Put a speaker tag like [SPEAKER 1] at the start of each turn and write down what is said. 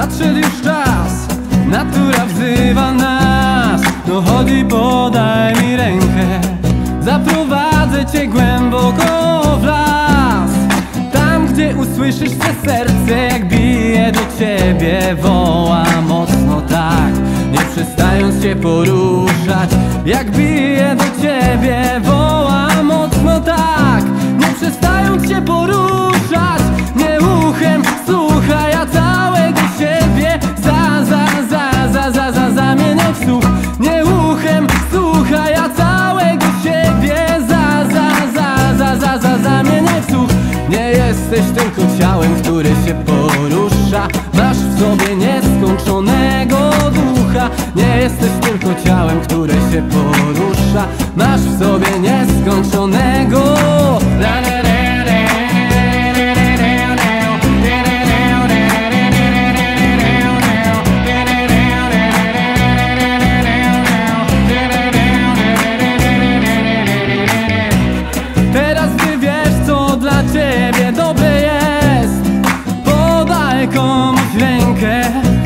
[SPEAKER 1] nadszedł już czas, natura wzywa nas. No chodź i podaj mi rękę, zaprowadzę cię głęboko w las. Tam, gdzie usłyszysz te serce, jak bije do ciebie, woła mocno tak, nie przestając cię poruszać. Jak bije do ciebie, woła mocno tak, nie przestając cię poruszać. Nie uchem słuchaj, a całego siebie zamieniaj w słuch. Nie uchem słuchaj, a całego siebie zamieniaj w słuch. Nie jesteś tylko ciałem, które się porusza, masz w sobie nieskończonego ducha. Nie jesteś tylko ciałem, które się porusza, masz w sobie nieskończonego. Teraz ty wiesz, co dla ciebie dobre jest, podaj komuś rękę,